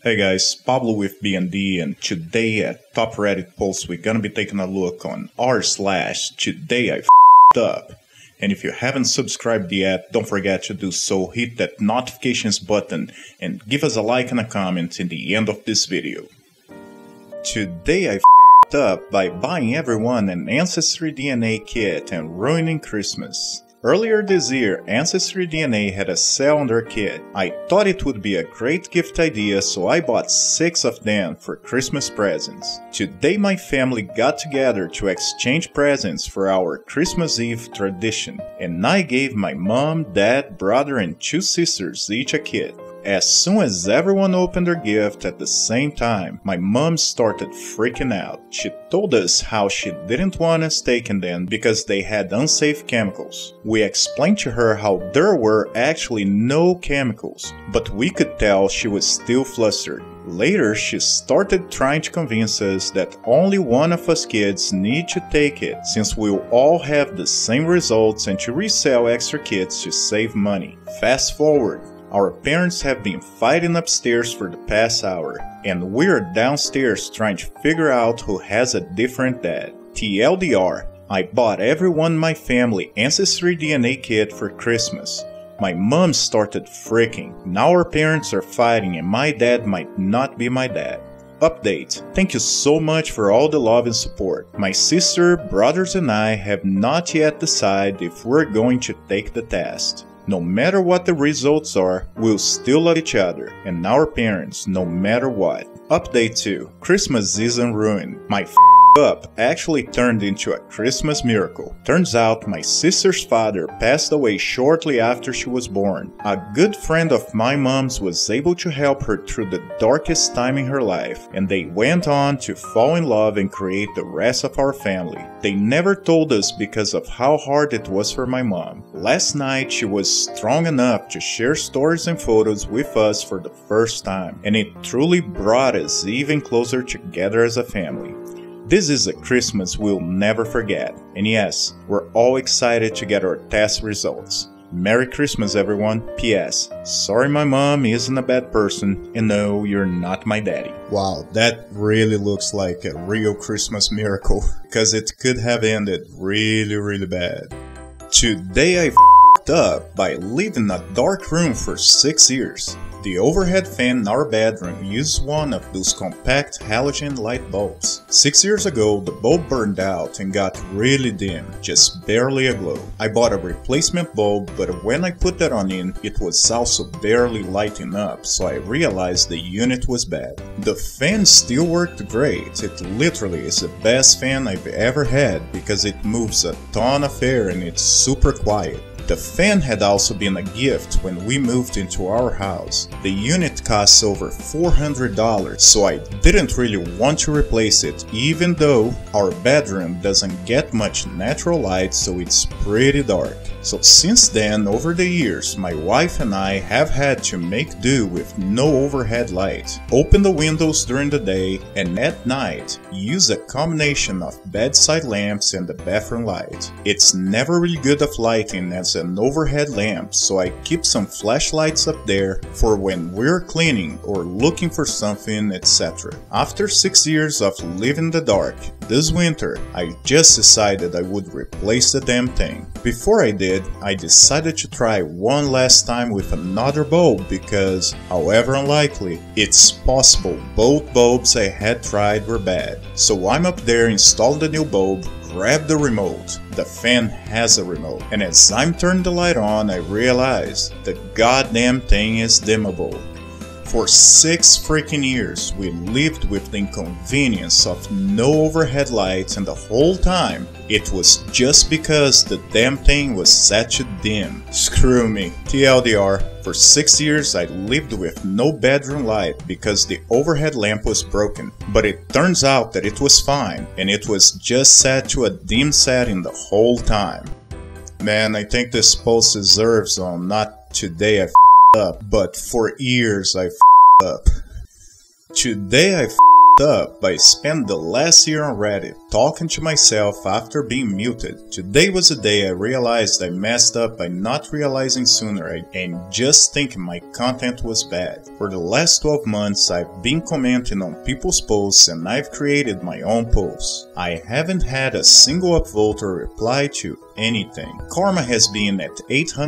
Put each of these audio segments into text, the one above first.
Hey guys, Pablo with BND, and today at Top Reddit Post we're gonna be taking a look on r/today I f***ed up. And if you haven't subscribed yet, don't forget to do so, hit that notifications button and give us a like and a comment in the end of this video. Today I f***ed up by buying everyone an Ancestry DNA kit and ruining Christmas. Earlier this year, Ancestry DNA had a sale on their kit. I thought it would be a great gift idea, so I bought 6 of them for Christmas presents. Today my family got together to exchange presents for our Christmas Eve tradition, and I gave my mom, dad, brother and 2 sisters each a kit. As soon as everyone opened their gift at the same time, my mom started freaking out. She told us how she didn't want us taking them because they had unsafe chemicals. We explained to her how there were actually no chemicals, but we could tell she was still flustered. Later, she started trying to convince us that only one of us kids need to take it, since we'll all have the same results and to resell extra kits to save money. Fast forward. Our parents have been fighting upstairs for the past hour, and we're downstairs trying to figure out who has a different dad. TLDR, I bought everyone in my family Ancestry DNA kit for Christmas. My mom started freaking. Now our parents are fighting and my dad might not be my dad. Update. Thank you so much for all the love and support. My sister, brothers and I have not yet decided if we're going to take the test. No matter what the results are, we'll still love each other and our parents no matter what. Update 2. Christmas isn't ruined. My up actually turned into a Christmas miracle. Turns out my sister's father passed away shortly after she was born. A good friend of my mom's was able to help her through the darkest time in her life, and they went on to fall in love and create the rest of our family. They never told us because of how hard it was for my mom. Last night she was strong enough to share stories and photos with us for the first time, and it truly brought us even closer together as a family. This is a Christmas we'll never forget, and yes, we're all excited to get our test results. Merry Christmas everyone. P.S. Sorry my mom isn't a bad person, and no, you're not my daddy. Wow, that really looks like a real Christmas miracle, because it could have ended really bad. Today I f***ed up by living in a dark room for 6 years. The overhead fan in our bedroom used one of those compact halogen light bulbs. 6 years ago, the bulb burned out and got really dim, just barely aglow. I bought a replacement bulb, but when I put that on in, it was also barely lighting up, so I realized the unit was bad. The fan still worked great. It literally is the best fan I've ever had because it moves a ton of air and it's super quiet. The fan had also been a gift when we moved into our house. The unit costs over $400, so I didn't really want to replace it, even though our bedroom doesn't get much natural light, so it's pretty dark. So since then, over the years, my wife and I have had to make do with no overhead light. Open the windows during the day, and at night, use a combination of bedside lamps and the bathroom light. It's never really good of lighting as an overhead lamp, so I keep some flashlights up there for when we're cleaning or looking for something, etc. After 6 years of living in the dark, this winter, I just decided I would replace the damn thing. Before I did, I decided to try one last time with another bulb because, however unlikely, it's possible both bulbs I had tried were bad. So I'm up there installing the new bulb, grab the remote. The fan has a remote, and as I'm turning the light on, I realize the goddamn thing is dimmable. For 6 freaking years, we lived with the inconvenience of no overhead lights, and the whole time, it was just because the damn thing was set to dim. Screw me. TLDR, for 6 years I lived with no bedroom light because the overhead lamp was broken, but it turns out that it was fine, and it was just set to a dim setting the whole time. Man, I think this post deserves on not today I f***ed up, but for years I f***ed up. Today I f***ed up by spending the last year on Reddit talking to myself after being muted. Today was the day I realized I messed up by not realizing sooner and just thinking my content was bad. For the last 12 months I've been commenting on people's posts and I've created my own posts. I haven't had a single upvote or reply to anything. Karma has been at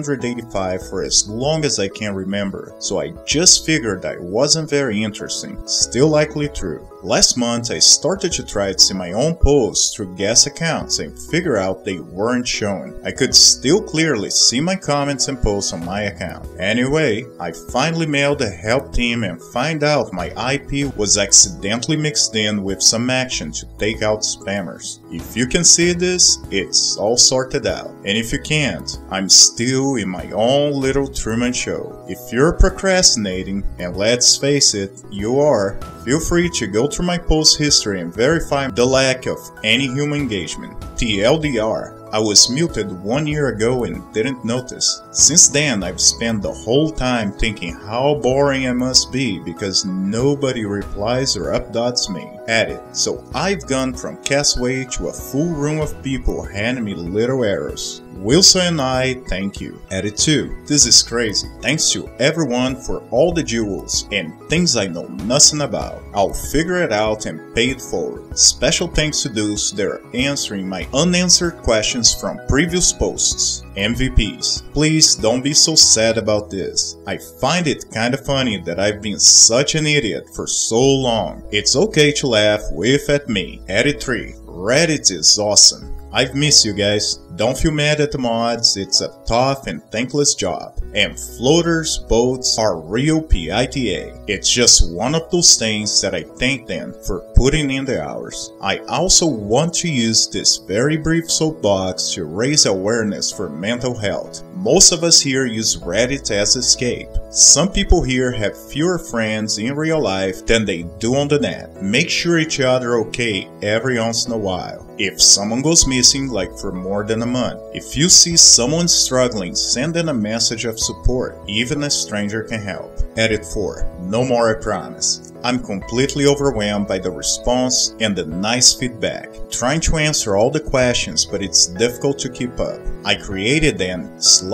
885 for as long as I can remember, so I just figured I wasn't very interesting. Still likely true. Last month I started to try to see my own posts through guest accounts and figure out they weren't showing. I could still clearly see my comments and posts on my account. Anyway, I finally mailed the help team and find out my IP was accidentally mixed in with some action to take out spammers. If you can see this, it's all sorted out. And if you can't, I'm still in my own little Truman Show. If you're procrastinating, and let's face it, you are, feel free to go through my post history and verify the lack of any human engagement. TLDR, I was muted 1 year ago and didn't notice. Since then, I've spent the whole time thinking how boring I must be because nobody replies or updates me at it. So I've gone from Castaway to a full room of people handing me little arrows. Wilson and I thank you. Edit 2. This is crazy. Thanks to everyone for all the jewels and things I know nothing about. I'll figure it out and pay it forward. Special thanks to those that are answering my unanswered questions from previous posts. MVPs. Please don't be so sad about this. I find it kinda funny that I've been such an idiot for so long. It's okay to laugh with at me. Edit 3. Reddit is awesome. I've missed you guys. Don't feel mad at the mods, it's a tough and thankless job. And floaters, boats are real PITA. It's just one of those things that I thank them for putting in the hours. I also want to use this very brief soapbox to raise awareness for mental health. Most of us here use Reddit as escape. Some people here have fewer friends in real life than they do on the net. Make sure each other okay every once in a while. If someone goes missing, like for more than a month, if you see someone struggling, send them a message of support. Even a stranger can help. Edit 4. No more, I promise. I'm completely overwhelmed by the response and the nice feedback. Trying to answer all the questions, but it's difficult to keep up. I created an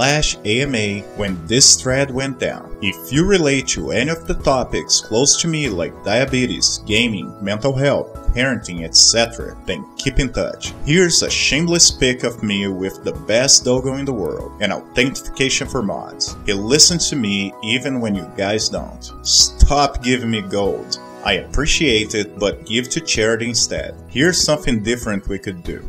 /AMA when this thread went down. If you relate to any of the topics close to me like diabetes, gaming, mental health, parenting, etc., then keep in touch. Here's a shameless pic of me with the best doggo in the world, and authentication for mods. He listens to me even when you guys don't. Stop giving me gold. I appreciate it, but give to charity instead. Here's something different we could do.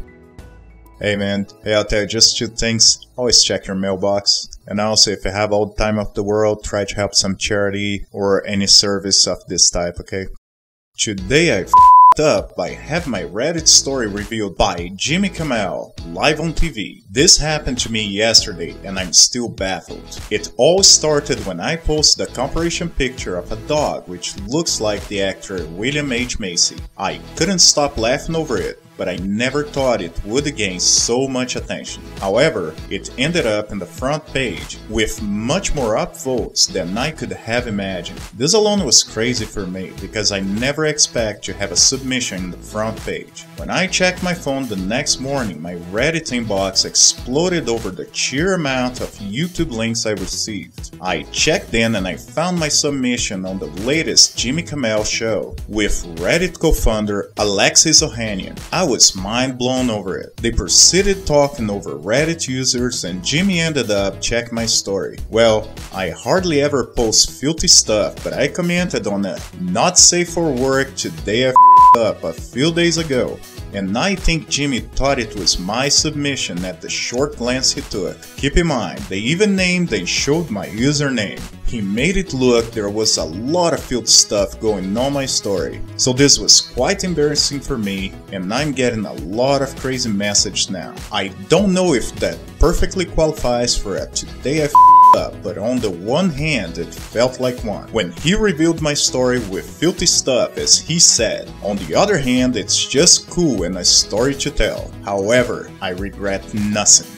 Hey man, I'll tell you just 2 things. Always check your mailbox. And also, if you have all the time of the world, try to help some charity or any service of this type, okay? Today I f***ed up by having my Reddit story revealed by Jimmy Kimmel live on TV. This happened to me yesterday and I'm still baffled. It all started when I posted a comparison picture of a dog which looks like the actor William H. Macy. I couldn't stop laughing over it, but I never thought it would gain so much attention. However, it ended up in the front page with much more upvotes than I could have imagined. This alone was crazy for me because I never expect to have a submission in the front page. When I checked my phone the next morning, my Reddit inbox exploded over the sheer amount of YouTube links I received. I checked in and I found my submission on the latest Jimmy Kimmel show with Reddit co-founder Alexis Ohanian. I was mind blown over it. They proceeded talking over Reddit users and Jimmy ended up checking my story. Well, I hardly ever post filthy stuff, but I commented on a not safe for work today I f***ed up a few days ago. And I think Jimmy thought it was my submission at the short glance he took. Keep in mind, they even named and showed my username. He made it look there was a lot of filth stuff going on my story. So this was quite embarrassing for me, and I'm getting a lot of crazy messages now. I don't know if that perfectly qualifies for a today I f***ed up, but on the one hand it felt like one. When he revealed my story with filthy stuff as he said. On the other hand, it's just cool and a story to tell. However, I regret nothing.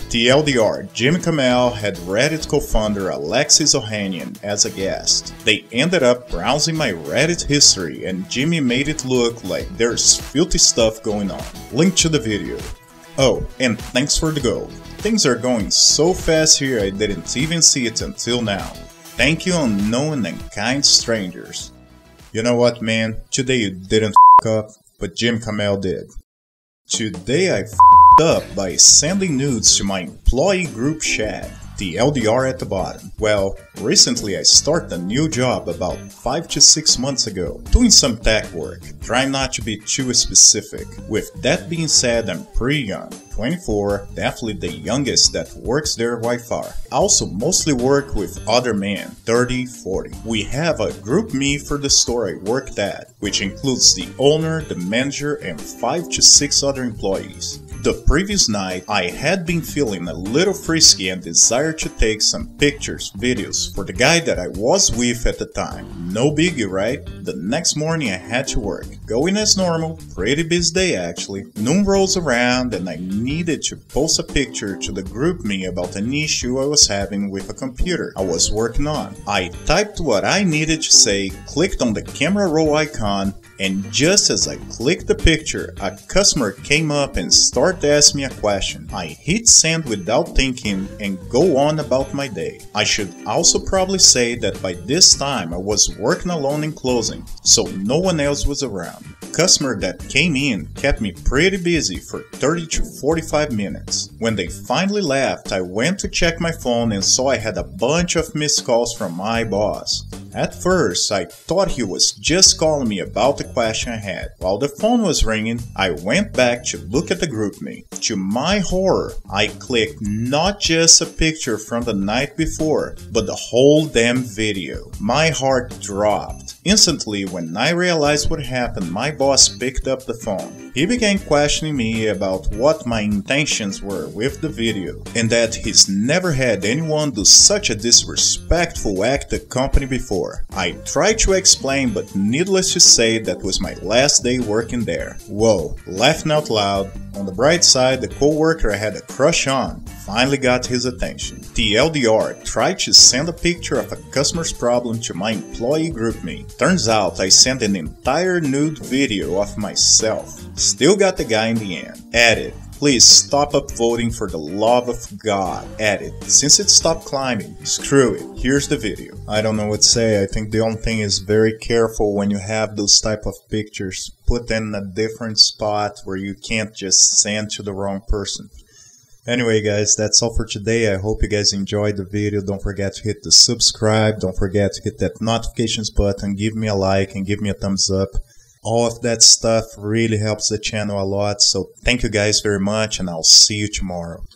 TLDR, Jimmy Kimmel had Reddit co-founder Alexis Ohanian as a guest. They ended up browsing my Reddit history and Jimmy made it look like there's filthy stuff going on. Link to the video. Oh, and thanks for the gold. Things are going so fast here I didn't even see it until now. Thank you unknown and kind strangers. You know what, man? Today you didn't f*** up, but Jimmy Kimmel did. Today I f***ed up by sending nudes to my employee group chat, the LDR at the bottom. Well, recently I started a new job about 5 to 6 months ago, doing some tech work, trying not to be too specific. With that being said, I'm pretty young, 24, definitely the youngest that works there by far. I also mostly work with other men, 30, 40. We have a group me for the store I worked at, which includes the owner, the manager, and 5 to 6 other employees. The previous night, I had been feeling a little frisky and desired to take some pictures, videos for the guy that I was with at the time. No biggie, right? The next morning I had to work. Going as normal, pretty busy day actually. Noon rolls around and I needed to post a picture to the group me about an issue I was having with a computer I was working on. I typed what I needed to say, clicked on the camera roll icon, and just as I clicked the picture, a customer came up and started asking me a question. I hit send without thinking and go on about my day. I should also probably say that by this time I was working alone in closing, so no one else was around. The customer that came in kept me pretty busy for 30 to 45 minutes. When they finally left, I went to check my phone and saw I had a bunch of missed calls from my boss. At first, I thought he was just calling me about the question I had. While the phone was ringing, I went back to look at the group me. To my horror, I clicked not just a picture from the night before, but the whole damn video. My heart dropped. Instantly, when I realized what happened, my boss picked up the phone. He began questioning me about what my intentions were with the video, and that he's never had anyone do such a disrespectful act at the company before. I tried to explain, but needless to say, that was my last day working there. Whoa, laughing out loud. On the bright side, the co-worker I had a crush on finally got his attention. The LDR tried to send a picture of a customer's problem to my employee group me. Turns out I sent an entire nude video of myself. Still got the guy in the end. Edit. Please stop upvoting for the love of God. Edit. Since it stopped climbing, screw it. Here's the video. I don't know what to say. I think the only thing is very careful when you have those type of pictures. Put them in a different spot where you can't just send to the wrong person. Anyway guys, that's all for today. I hope you guys enjoyed the video. Don't forget to hit the subscribe. Don't forget to hit that notifications button. Give me a like and give me a thumbs up. All of that stuff really helps the channel a lot. So thank you guys very much and I'll see you tomorrow.